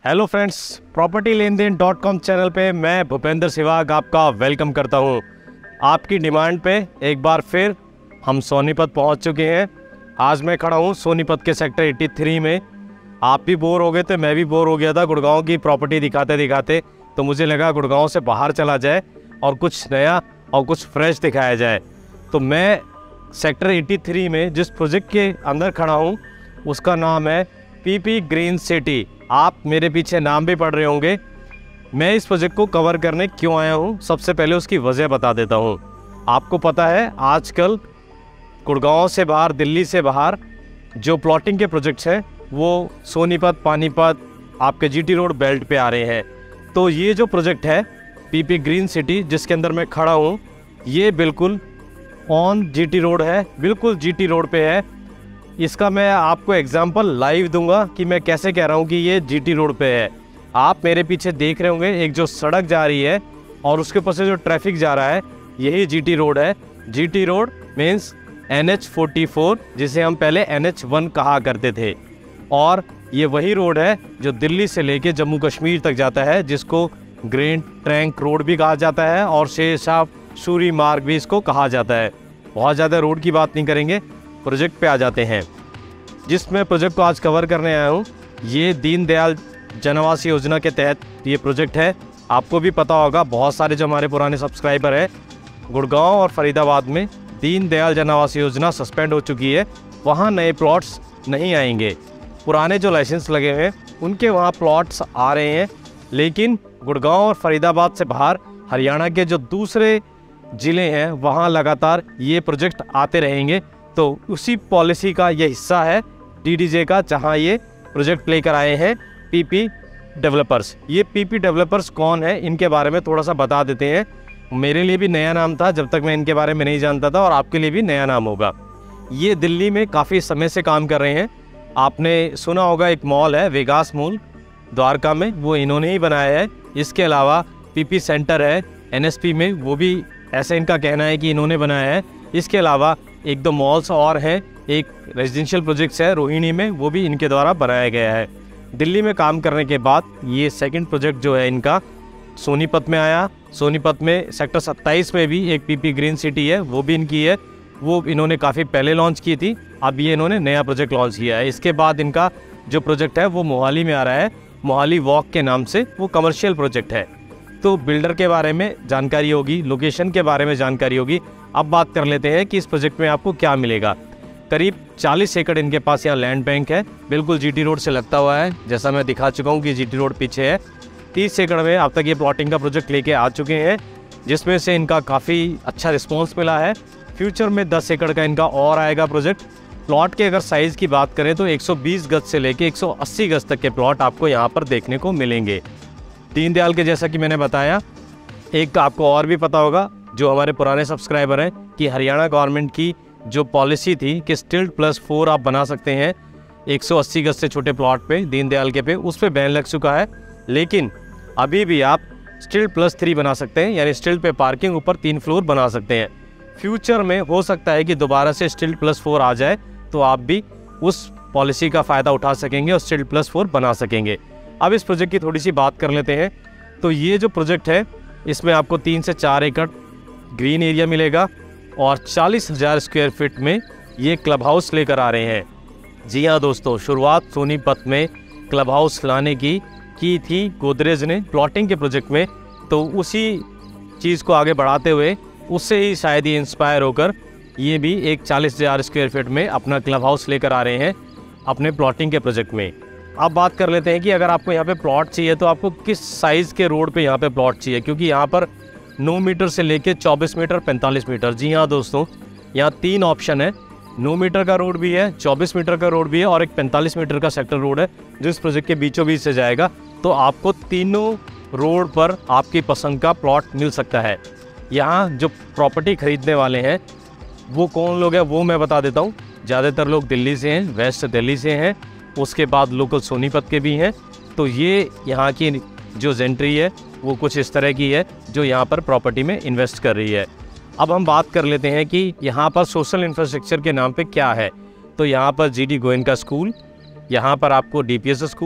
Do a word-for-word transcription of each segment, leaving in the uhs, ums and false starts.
Hello friends, property लेन देन dot com channel पे मैं भूपेंद्र सहवाग आपका वेलकम करता हूँ। आपकी डिमांड पे एक बार फिर हम सोनीपत पहुँच चुके हैं। आज मैं खड़ा हूँ सोनीपत के सेक्टर तिरासी में। आप भी बोर हो गए थे, मैं भी बोर हो गया था गुड़गांव की प्रॉपर्टी दिखाते दिखाते, तो मुझे लगा गुड़गांव से बाहर चला जाए और कुछ नया और कुछ फ्रेश दिखाया जाए। तो मैं सेक्टर तिरासी में जिस प्रोजेक्ट के अंदर खड़ा हूँ उसका नाम है पीपी ग्रीन सिटी। आप मेरे पीछे नाम भी पढ़ रहे होंगे। मैं इस प्रोजेक्ट को कवर करने क्यों आया हूँ, सबसे पहले उसकी वजह बता देता हूँ। आपको पता है आजकल गुड़गांव से बाहर, दिल्ली से बाहर जो प्लॉटिंग के प्रोजेक्ट्स हैं वो सोनीपत, पानीपत, आपके जीटी रोड बेल्ट पे आ रहे हैं। तो ये जो प्रोजेक्ट है पीपी ग्रीन सिटी जिसके अंदर मैं खड़ा हूँ, ये बिल्कुल ऑन जीटी रोड है, बिल्कुल जीटी रोड पे है। इसका मैं आपको एग्जांपल लाइव दूंगा कि मैं कैसे कह रहा हूँ कि ये जीटी रोड पे है। आप मेरे पीछे देख रहे होंगे एक जो सड़क जा रही है और उसके ऊपर से जो ट्रैफिक जा रहा है, यही जीटी रोड है। GT road means N H forty four, जिसे हम पहले एन एच वन कहा करते थे। और ये वही रोड है जो दिल्ली से लेके जम्मू कश्मीर तक जाता है, जिसको ग्रेन ट्रैंक रोड भी कहा जाता है और शेर शाह सूरी मार्ग भी इसको कहा जाता है। बहुत ज़्यादा रोड की बात नहीं करेंगे, प्रोजेक्ट पे आ जाते हैं। जिसमें प्रोजेक्ट को आज कवर करने आया हूँ, ये दीनदयाल जन आवास योजना के तहत ये प्रोजेक्ट है। आपको भी पता होगा, बहुत सारे जो हमारे पुराने सब्सक्राइबर हैं, गुड़गांव और फरीदाबाद में दीनदयाल जन आवास योजना सस्पेंड हो चुकी है। वहाँ नए प्लॉट्स नहीं आएंगे। पुराने जो लाइसेंस लगे हुए हैं उनके वहाँ प्लॉट्स आ रहे हैं, लेकिन गुड़गांव और फरीदाबाद से बाहर हरियाणा के जो दूसरे ज़िले हैं वहाँ लगातार ये प्रोजेक्ट आते रहेंगे। तो उसी पॉलिसी का ये हिस्सा है डीडीजे का, जहाँ ये प्रोजेक्ट लेकर आए हैं पीपी डेवलपर्स। ये पीपी डेवलपर्स कौन है, इनके बारे में थोड़ा सा बता देते हैं। मेरे लिए भी नया नाम था जब तक मैं इनके बारे में नहीं जानता था, और आपके लिए भी नया नाम होगा। ये दिल्ली में काफ़ी समय से काम कर रहे हैं। आपने सुना होगा एक मॉल है वेगास मॉल द्वारका में, वो इन्होंने ही बनाया है। इसके अलावा पीपी सेंटर है एनएसपी में, वो भी ऐसा इनका कहना है कि इन्होंने बनाया है। इसके अलावा एक दो मॉल्स और हैं, एक रेजिडेंशियल प्रोजेक्ट्स है रोहिणी में, वो भी इनके द्वारा बनाया गया है। दिल्ली में काम करने के बाद ये सेकंड प्रोजेक्ट जो है इनका सोनीपत में आया। सोनीपत में सेक्टर सत्ताईस में भी एक पीपी ग्रीन सिटी है, वो भी इनकी है। वो इन्होंने काफ़ी पहले लॉन्च की थी, अब ये इन्होंने नया प्रोजेक्ट लॉन्च किया है। इसके बाद इनका जो प्रोजेक्ट है वो मोहाली में आ रहा है, मोहाली वॉक के नाम से। वो कमर्शियल प्रोजेक्ट है। तो बिल्डर के बारे में जानकारी होगी, लोकेशन के बारे में जानकारी होगी। अब बात कर लेते हैं कि इस प्रोजेक्ट में आपको क्या मिलेगा। करीब चालीस एकड़ इनके पास यहाँ लैंड बैंक है, बिल्कुल जीटी रोड से लगता हुआ है। जैसा मैं दिखा चुका हूँ कि जीटी रोड पीछे है। तीस एकड़ में अब तक ये प्लॉटिंग का प्रोजेक्ट लेके आ चुके हैं, जिसमें से इनका काफ़ी अच्छा रिस्पॉन्स मिला है। फ्यूचर में दस एकड़ का इनका और आएगा प्रोजेक्ट। प्लॉट के अगर साइज़ की बात करें तो एक सौ बीस गज से लेके एक सौ अस्सी गज तक के प्लॉट आपको यहाँ पर देखने को मिलेंगे। दीनदयाल के जैसा कि मैंने बताया, एक आपको और भी पता होगा जो हमारे पुराने सब्सक्राइबर हैं, कि हरियाणा गवर्नमेंट की जो पॉलिसी थी कि स्टिल्ट प्लस फोर आप बना सकते हैं एक सौ अस्सी गज से छोटे प्लॉट पे, दीनदयाल के पे, उस पे बैन लग चुका है। लेकिन अभी भी आप स्टिल्ट प्लस थ्री बना सकते हैं, यानी स्टिल्ट पे पार्किंग ऊपर तीन फ्लोर बना सकते हैं। फ्यूचर में हो सकता है कि दोबारा से स्टिल्ट प्लस फोर आ जाए, तो आप भी उस पॉलिसी का फ़ायदा उठा सकेंगे और स्टिल्ट प्लस फोर बना सकेंगे। अब इस प्रोजेक्ट की थोड़ी सी बात कर लेते हैं। तो ये जो प्रोजेक्ट है इसमें आपको तीन से चार एकड़ ग्रीन एरिया मिलेगा और चालीस हज़ार स्क्वायर फीट में ये क्लब हाउस लेकर आ रहे हैं। जी हाँ दोस्तों, शुरुआत सोनीपत में क्लब हाउस लाने की की थी गोदरेज ने प्लॉटिंग के प्रोजेक्ट में। तो उसी चीज़ को आगे बढ़ाते हुए उससे ही शायद ये इंस्पायर होकर ये भी एक चालीस हज़ार स्क्वायर फीट में अपना क्लब हाउस लेकर आ रहे हैं अपने प्लॉटिंग के प्रोजेक्ट में। अब बात कर लेते हैं कि अगर आपको यहाँ पे प्लॉट चाहिए तो आपको किस साइज़ के रोड पे यहाँ पे प्लॉट चाहिए, क्योंकि यहाँ पर नौ मीटर से लेके चौबीस मीटर, पैंतालीस मीटर। जी हाँ दोस्तों, यहाँ तीन ऑप्शन है। नौ मीटर का रोड भी है, चौबीस मीटर का रोड भी है और एक पैंतालीस मीटर का सेक्टर रोड है जो इस प्रोजेक्ट के बीचों बीच से जाएगा। तो आपको तीनों रोड पर आपकी पसंद का प्लॉट मिल सकता है। यहाँ जो प्रॉपर्टी खरीदने वाले हैं वो कौन लोग हैं वो मैं बता देता हूँ। ज़्यादातर लोग दिल्ली से हैं, वेस्ट दिल्ली से हैं, उसके बाद लोकल सोनीपत के भी हैं। तो ये यहाँ की जो जेंट्री है वो कुछ इस तरह की है जो यहाँ पर प्रॉपर्टी में इन्वेस्ट कर रही है। अब हम बात कर लेते हैं कि यहाँ पर सोशल इंफ्रास्ट्रक्चर के नाम पे क्या है। तो यहाँ पर जीडी गोयनका स्कूल, यहाँ पर आपको डीपीएस स्कूल,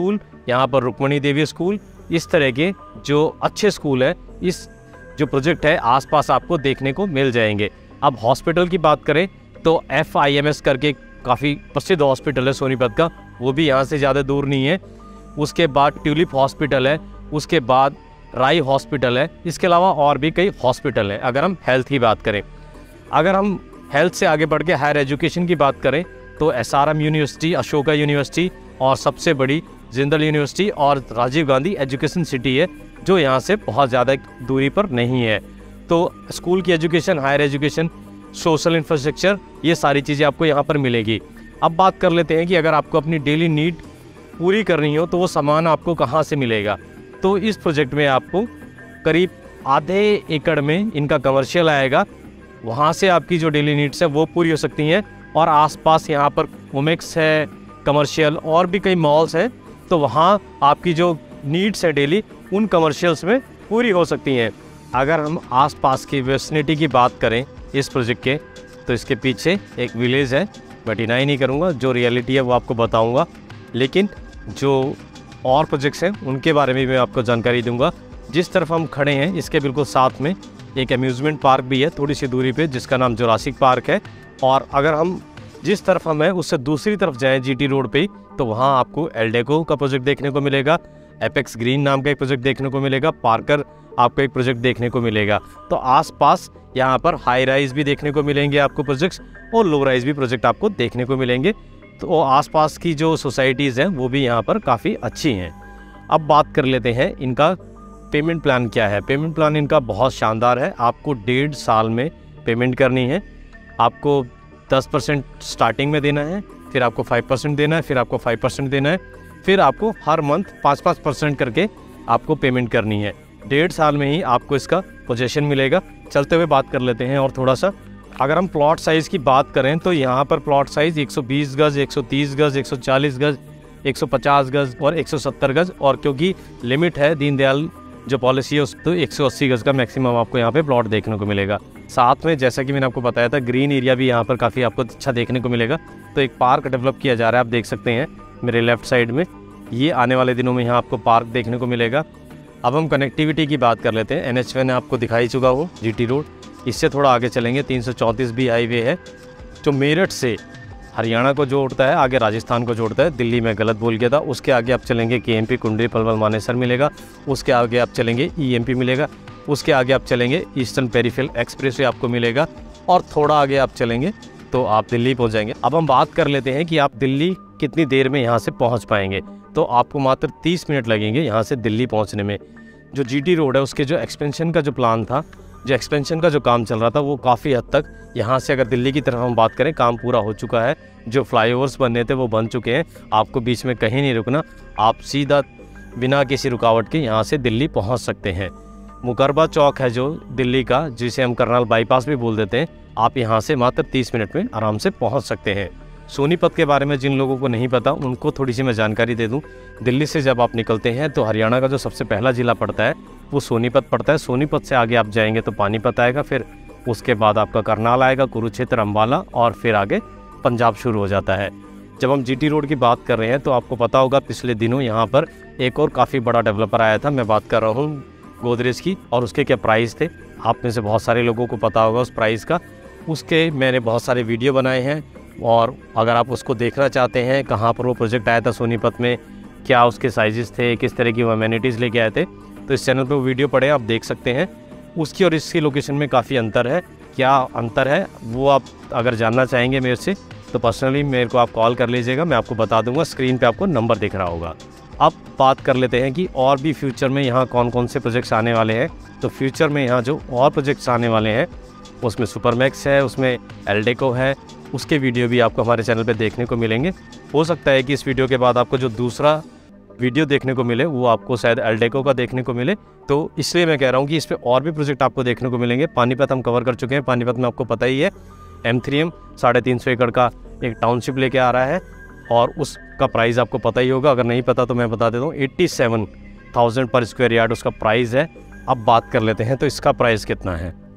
यहाँ पर रुक्मणी देवी स्कूल, इस तरह के जो अच्छे स्कूल है इस जो प्रोजेक्ट है आसपास आपको देखने को मिल जाएंगे। अब हॉस्पिटल की बात करें तो एफ आई एम एस करके काफ़ी प्रसिद्ध हॉस्पिटल है सोनीपत का, वो भी यहाँ से ज़्यादा दूर नहीं है। उसके बाद ट्यूलिप हॉस्पिटल है, उसके बाद राई हॉस्पिटल है, इसके अलावा और भी कई हॉस्पिटल हैं। अगर हम हेल्थ की बात करें, अगर हम हेल्थ से आगे बढ़ के हायर एजुकेशन की बात करें तो S R M university, Ashoka university और सबसे बड़ी जिंदल यूनिवर्सिटी और राजीव गांधी एजुकेशन सिटी है जो यहाँ से बहुत ज़्यादा दूरी पर नहीं है। तो स्कूल की education, higher education, social infrastructure, ये सारी चीज़ें आपको यहाँ पर मिलेगी। अब बात कर लेते हैं कि अगर आपको अपनी डेली नीड पूरी करनी हो तो वो सामान आपको कहाँ से मिलेगा। तो इस प्रोजेक्ट में आपको करीब आधे एकड़ में इनका कमर्शियल आएगा, वहाँ से आपकी जो डेली नीड्स है वो पूरी हो सकती हैं। और आसपास यहाँ पर ओमेक्स है, कमर्शियल और भी कई मॉल्स हैं, तो वहाँ आपकी जो नीड्स है डेली उन कमर्शियल्स में पूरी हो सकती हैं। अगर हम आसपास की वेसिनिटी की बात करें इस प्रोजेक्ट के, तो इसके पीछे एक विलेज है, मैं डिनाई नहीं करूँगा, जो रियलिटी है वो आपको बताऊँगा। लेकिन जो और प्रोजेक्ट्स हैं उनके बारे में मैं आपको जानकारी दूंगा। जिस तरफ हम खड़े हैं इसके बिल्कुल साथ में एक अम्यूज़मेंट पार्क भी है थोड़ी सी दूरी पे, जिसका नाम जुरासिक पार्क है। और अगर हम जिस तरफ हम हैं उससे दूसरी तरफ जाएं जीटी रोड पे, तो वहाँ आपको एल्डेको का प्रोजेक्ट देखने को मिलेगा, एपेक्स ग्रीन नाम का एक प्रोजेक्ट देखने को मिलेगा, पार्कर आपको एक प्रोजेक्ट देखने को मिलेगा। तो आसपास यहाँ पर हाई राइज भी देखने को मिलेंगे आपको प्रोजेक्ट्स, और लो राइज भी प्रोजेक्ट आपको देखने को मिलेंगे। तो आसपास की जो सोसाइटीज़ हैं वो भी यहाँ पर काफ़ी अच्छी हैं। अब बात कर लेते हैं इनका पेमेंट प्लान क्या है। पेमेंट प्लान इनका बहुत शानदार है। आपको डेढ़ साल में पेमेंट करनी है। आपको दस परसेंट स्टार्टिंग में देना है, फिर आपको फाइव परसेंट देना है, फिर आपको फाइव परसेंट देना है, फिर आपको हर मंथ पाँच पाँच परसेंट करके आपको पेमेंट करनी है। डेढ़ साल में ही आपको इसका पोजेशन मिलेगा। चलते हुए बात कर लेते हैं और थोड़ा सा, अगर हम प्लॉट साइज़ की बात करें तो यहाँ पर प्लॉट साइज़ एक सौ बीस गज, एक सौ तीस गज, एक सौ चालीस गज, एक सौ पचास गज और एक सौ सत्तर गज, और क्योंकि लिमिट है दीनदयाल जो पॉलिसी है उस तो एक सौ अस्सी गज का मैक्सिमम आपको यहाँ पे प्लॉट देखने को मिलेगा। साथ में जैसा कि मैंने आपको बताया था ग्रीन एरिया भी यहाँ पर काफ़ी आपको अच्छा देखने को मिलेगा। तो एक पार्क डेवलप किया जा रहा है, आप देख सकते हैं मेरे लेफ्ट साइड में, ये आने वाले दिनों में यहाँ आपको पार्क देखने को मिलेगा। अब हम कनेक्टिविटी की बात कर लेते हैं। एन एच वन आपको दिखाई चुका हूँ, जी टी रोड, इससे थोड़ा आगे चलेंगे तीन सौ चौंतीस बी हाईवे है जो मेरठ से हरियाणा को जोड़ता है, आगे राजस्थान को जोड़ता है। दिल्ली में गलत बोल गया था। उसके आगे आप चलेंगे के एम पी कुंडली पलवल मानेसर मिलेगा, उसके आगे आप चलेंगे ई एम पी मिलेगा, उसके आगे आप चलेंगे ईस्टर्न पेरीफेरल एक्सप्रेसवे आपको मिलेगा, और थोड़ा आगे आप चलेंगे तो आप दिल्ली पहुंच जाएंगे। अब हम बात कर लेते हैं कि आप दिल्ली कितनी देर में यहाँ से पहुँच पाएंगे। तो आपको मात्र तीस मिनट लगेंगे यहाँ से दिल्ली पहुँचने में। जो जी टी रोड है उसके जो एक्सपेंशन का जो प्लान था, जो एक्सपेंशन का जो काम चल रहा था, वो काफ़ी हद तक यहाँ से अगर दिल्ली की तरफ हम बात करें काम पूरा हो चुका है। जो फ्लाईओवर्स बनने थे वो बन चुके हैं, आपको बीच में कहीं नहीं रुकना, आप सीधा बिना किसी रुकावट के यहाँ से दिल्ली पहुँच सकते हैं। मुकरबा चौक है जो दिल्ली का, जिसे हम करनाल बाईपास भी बोल देते हैं, आप यहाँ से मात्र तीस मिनट में आराम से पहुँच सकते हैं। सोनीपत के बारे में जिन लोगों को नहीं पता उनको थोड़ी सी मैं जानकारी दे दूं। दिल्ली से जब आप निकलते हैं तो हरियाणा का जो सबसे पहला ज़िला पड़ता है वो सोनीपत पड़ता है। सोनीपत से आगे आप जाएंगे तो पानीपत आएगा, फिर उसके बाद आपका करनाल आएगा, कुरुक्षेत्र, अम्बाला, और फिर आगे पंजाब शुरू हो जाता है। जब हम जी टी रोड की बात कर रहे हैं तो आपको पता होगा पिछले दिनों यहाँ पर एक और काफ़ी बड़ा डेवलपर आया था, मैं बात कर रहा हूँ गोदरेज की, और उसके क्या प्राइस थे आप में से बहुत सारे लोगों को पता होगा उस प्राइस का। उसके मैंने बहुत सारे वीडियो बनाए हैं, और अगर आप उसको देखना चाहते हैं कहाँ पर वो प्रोजेक्ट आया था सोनीपत में, क्या उसके साइजेस थे, किस तरह की वो अमेनिटीज़ लेके आए थे, तो इस चैनल पे वो वीडियो पड़े आप देख सकते हैं। उसकी और इसकी लोकेशन में काफ़ी अंतर है। क्या अंतर है वो आप अगर जानना चाहेंगे मेरे से तो पर्सनली मेरे को आप कॉल कर लीजिएगा, मैं आपको बता दूंगा। स्क्रीन पे आपको नंबर दिख रहा होगा। अब बात कर लेते हैं कि और भी फ्यूचर में यहाँ कौन कौन से प्रोजेक्ट्स आने वाले हैं। तो फ्यूचर में यहाँ जो और प्रोजेक्ट्स आने वाले हैं उसमें सुपरमैक्स है, उसमें एल्डेको है, उसके वीडियो भी आपको हमारे चैनल पे देखने को मिलेंगे। हो सकता है कि इस वीडियो के बाद आपको जो दूसरा वीडियो देखने को मिले वो आपको शायद एल्डेको का देखने को मिले, तो इसलिए मैं कह रहा हूँ कि इस पर और भी प्रोजेक्ट आपको देखने को मिलेंगे। पानीपत हम कवर कर चुके हैं। पानीपत में आपको पता ही है एम थ्री एम साढ़े तीन सौ एकड़ का एक टाउनशिप लेके आ रहा है, और उसका प्राइस आपको पता ही होगा। अगर नहीं पता तो मैं बता देता हूँ, एट्टी सेवन थाउजेंड पर स्क्वायर यार्ड उसका प्राइस है। अब बात कर लेते हैं तो इसका प्राइस कितना है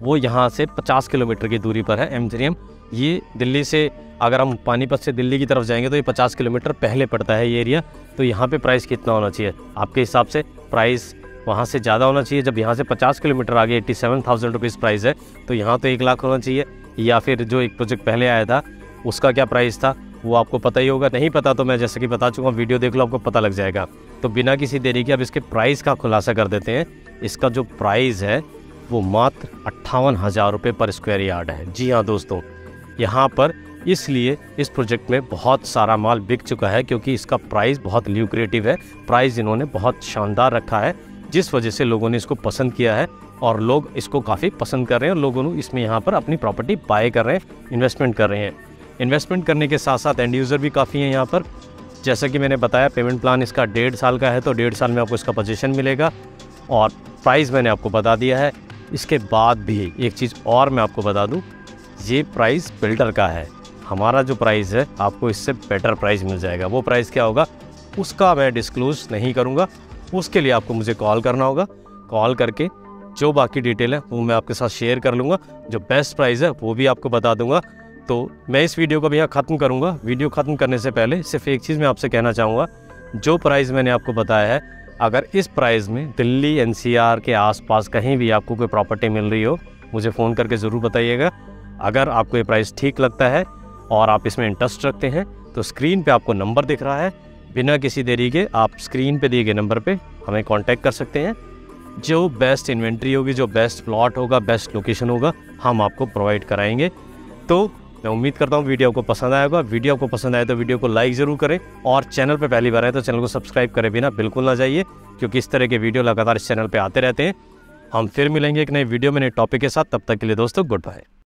वो यहाँ से पचास किलोमीटर की दूरी पर है एम थ्री एम। ये दिल्ली से अगर हम पानीपत से दिल्ली की तरफ जाएंगे तो ये पचास किलोमीटर पहले पड़ता है ये एरिया। तो यहाँ पे प्राइस कितना होना चाहिए आपके हिसाब से? प्राइस वहाँ से ज़्यादा होना चाहिए। जब यहाँ से पचास किलोमीटर आगे eighty seven thousand rupees price है तो यहाँ तो एक लाख होना चाहिए। या फिर जो एक प्रोजेक्ट पहले आया था उसका क्या प्राइस था वो आपको पता ही होगा। नहीं पता तो मैं जैसे कि बता चुका हूँ, वीडियो देख लो, आपको पता लग जाएगा। तो बिना किसी देरी के अब इसके प्राइस का खुलासा कर देते हैं। इसका जो प्राइस है वो मात्र अट्ठावन हज़ार रुपये पर स्क्वायर यार्ड है। जी हाँ दोस्तों, यहाँ पर इसलिए इस प्रोजेक्ट में बहुत सारा माल बिक चुका है क्योंकि इसका प्राइस बहुत ल्यूक्रेटिव है। प्राइस इन्होंने बहुत शानदार रखा है जिस वजह से लोगों ने इसको पसंद किया है और लोग इसको काफ़ी पसंद कर रहे हैं और लोगों ने इसमें यहाँ पर अपनी प्रॉपर्टी बाय कर रहे हैं, इन्वेस्टमेंट कर रहे हैं। इन्वेस्टमेंट करने के साथ साथ एंड यूज़र भी काफ़ी हैं यहाँ पर। जैसा कि मैंने बताया, पेमेंट प्लान इसका डेढ़ साल का है तो डेढ़ साल में आपको इसका पोजीशन मिलेगा और प्राइस मैंने आपको बता दिया है। इसके बाद भी एक चीज़ और मैं आपको बता दूँ, ये प्राइस बिल्डर का है। हमारा जो प्राइस है आपको इससे बेटर प्राइस मिल जाएगा। वो प्राइस क्या होगा उसका मैं डिस्क्लोज नहीं करूँगा, उसके लिए आपको मुझे कॉल करना होगा। कॉल करके जो बाकी डिटेल है वो मैं आपके साथ शेयर कर लूँगा। जो बेस्ट प्राइस है वो भी आपको बता दूँगा। तो मैं इस वीडियो को भी यहाँ ख़त्म करूँगा। वीडियो ख़त्म करने से पहले सिर्फ एक चीज़ मैं आपसे कहना चाहूँगा, जो प्राइस मैंने आपको बताया है, अगर इस प्राइस में दिल्ली एन सी आर के आसपास कहीं भी आपको कोई प्रॉपर्टी मिल रही हो, मुझे फ़ोन करके ज़रूर बताइएगा। अगर आपको ये प्राइस ठीक लगता है और आप इसमें इंटरेस्ट रखते हैं तो स्क्रीन पे आपको नंबर दिख रहा है, बिना किसी देरी के आप स्क्रीन पे दिए गए नंबर पे हमें कांटेक्ट कर सकते हैं। जो बेस्ट इन्वेंट्री होगी, जो बेस्ट प्लॉट होगा, बेस्ट लोकेशन होगा, हम आपको प्रोवाइड कराएंगे। तो मैं उम्मीद करता हूँ वीडियो आपको पसंद आएगा। वीडियो आपको पसंद आए तो वीडियो को लाइक ज़रूर करें और चैनल पे पहली बार आए तो चैनल को सब्सक्राइब करे बिना बिल्कुल ना जाइए, क्योंकि इस तरह के वीडियो लगातार इस चैनल पे आते रहते हैं। हम फिर मिलेंगे एक नए वीडियो में नए टॉपिक के साथ। तब तक के लिए दोस्तों गुड बाय।